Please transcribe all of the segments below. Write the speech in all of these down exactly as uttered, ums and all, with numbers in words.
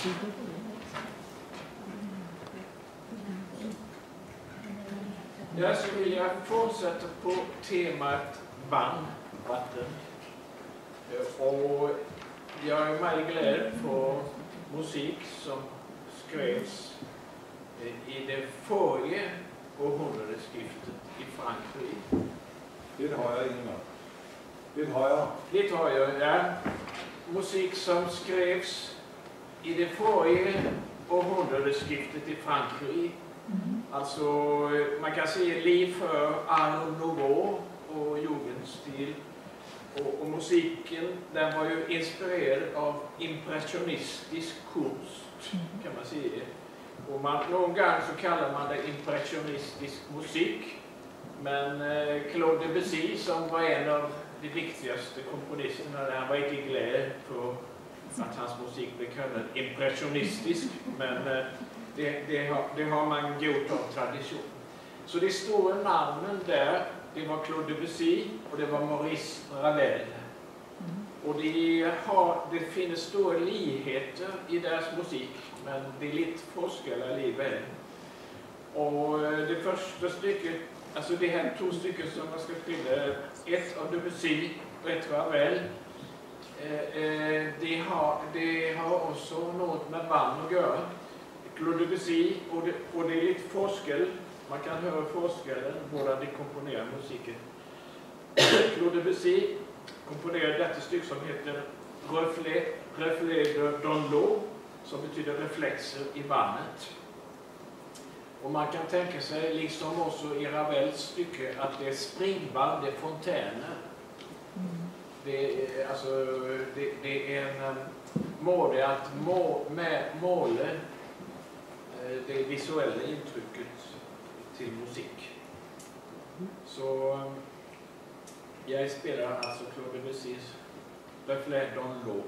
Jag skulle vilja fortsätta på temat vann, vatten. Och jag är väldigt glad för musik som skrevs i det förra århundradeskiftet i Frankrike. Det har jag ingen. Det har jag. Det har jag, ja. Musik som skrevs i det förra århundradeskiftet i Frankrike. Mm. Alltså, man kan se liv för Art Nouveau och Jugendstil. Och, och musiken, den var ju inspirerad av impressionistisk konst, kan man säga. Och man, någon gång så kallar man det impressionistisk musik. Men eh, Claude Debussy, som var en av de viktigaste komponisterna, han var inte glad för att hans musik blev kallad impressionistisk. Men eh, det, det, har, det har man gjort av tradition. Så det stora namnen där, det var Claude Debussy och det var Maurice Ravel. Mm. Och de har, det finns stora likheter i deras musik, men det är lite forskare livet. Och det första stycket, alltså det här två stycken som man ska spela, ett av Debussy och ett Ravel, eh, det, har, det har också något med band att göra. Claude Debussy, och det, och det är lite forskare. Man kan höra forskare, båda de komponerar musiken. Claude Debussy komponerade detta stycke som heter Reflet, Reflet dans l'eau, som betyder reflexer i vattnet. Och man kan tänka sig, liksom också i Ravels stycke, att det är springband, det är fontäner. Det är, alltså, det, det är en mål att må, med, måla det visuella intrycket till musik. Så jag spelar alltså Claude Debussys Reflet dans l'eau.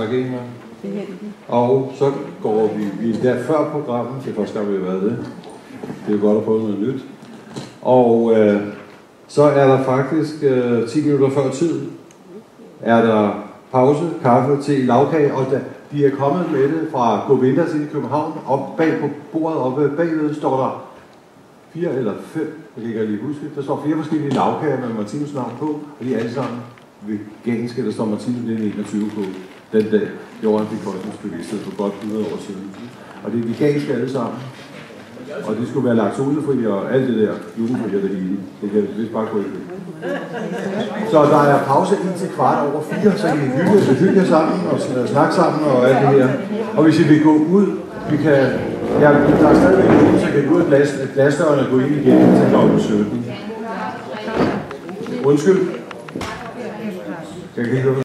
snakke, ikke? Og så går vi, vi er der før programmet, det er første gang, vi har været det. Det er godt at prøve noget nyt. Og øh, så er der faktisk øh, ti minutter før tid, er der pause, kaffe, te, lavkage, og da, de er kommet med det fra Govindas i København, og bag på bordet oppe bagved står der fire eller fem, jeg kan ikke lige huske, der står fire forskellige lavkager med Martinus navn på, og de er alle sammen veganske, der står Martinus nitten enogtyve på den dag, Johan fik Folkens bevidsthed for godt hundrede år siden. Og det er veganske alle sammen. Og det skulle være laktosefri og alt det der, glutenfri og det hele. Det kan vist bare gå i det. Så der er pause indtil kvart over fire, så I kan hygge, hygge jer sammen og snakke sammen og alt det her. Og hvis I vil gå ud, vi kan, ja, der er stadigvæk ud, så kan I gå ud af glas, glasdøren og gå ind igen til klokken sytten. Undskyld. Jeg kan ikke høre